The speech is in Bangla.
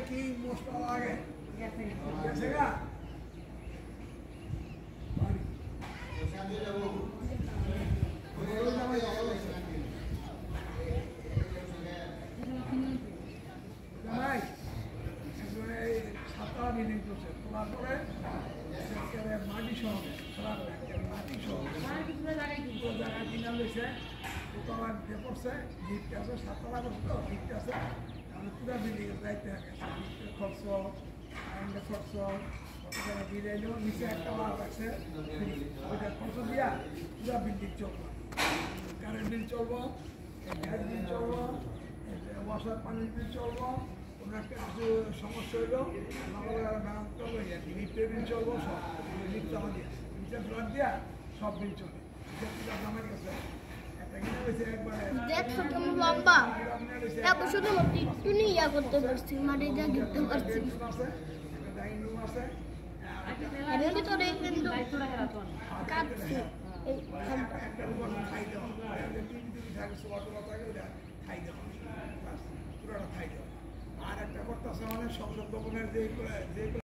কি মশলা লাগে গেছে গা বিল্ডিং করছে তোলার পরে মাটি সহ মাটি সহ জায়গায় কিনা লইছে দোতলা দিয়ে পড়ছে লিফট আছে 7 তলা করছে তো লিফট আছে তাহলে পুরো বিল্ডিংয়ের দায়িত্ব থাকে লিফটের খরচ কারেন্টের খরচ কত টাকা বিল এলো নিচে একটা লাভ আছে ওইটা খরচ দিয়া পুরো বিল্ডিং চলবো কারেন্ট বিল চলবো গ্যাস বিল চলবো ওয়াসার পানির বিল চলবো কোনো একটা কিছু সমস্যা হইলো মেরামত করবো লিফটের বিল চলবো সব লিফট জমা দিয়া লিফটের ফ্ল্যাট দিয়া সব বিল চলবে আমার কাছে দেখছো কেমন লম্বা এখন শুধুমাত্র একটু নিয়ে ইয়া করতে পারছি মাটিটা ঘিরতে পারছি এর ভিতরে কিন্তু কাটছি আর একটা কথা আছে মানে সব রকমের যে